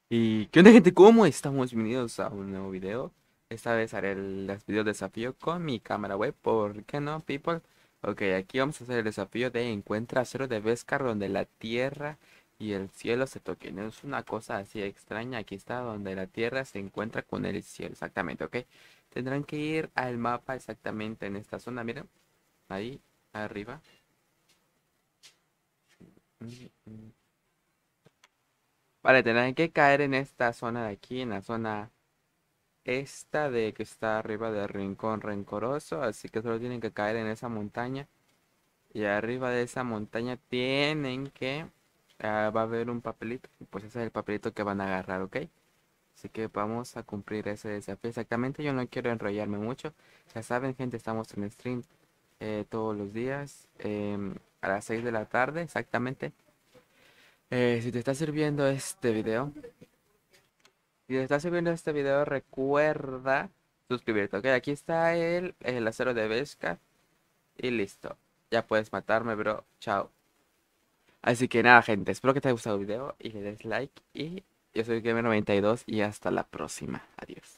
Y qué onda, gente, ¿cómo estamos? Bienvenidos a un nuevo video. Esta vez haré el video desafío con mi cámara web. ¿Por qué no, people? Ok, aquí vamos a hacer el desafío de encuentra cero de Beskar donde la tierra y el cielo se toquen. Es una cosa así extraña. Aquí está donde la tierra se encuentra con el cielo. Exactamente, ok. Tendrán que ir al mapa exactamente en esta zona. Miren, ahí arriba. Mm, mm. Vale, tendrán que caer en esta zona de aquí, en la zona esta de que está arriba del rincón rencoroso, así que solo tienen que caer en esa montaña y arriba de esa montaña tienen que va a haber un papelito y pues ese es el papelito que van a agarrar, ¿ok? Así que vamos a cumplir ese desafío exactamente. Yo no quiero enrollarme mucho. Ya saben, gente, estamos en stream todos los días a las 6 de la tarde exactamente. Si te está sirviendo este video, si te está sirviendo este video, recuerda suscribirte, ok. Aquí está el acero de Beskar y listo. Ya puedes matarme, bro. Chao. Así que nada, gente. Espero que te haya gustado el video y le des like. Y yo soy Gamer92 y hasta la próxima. Adiós.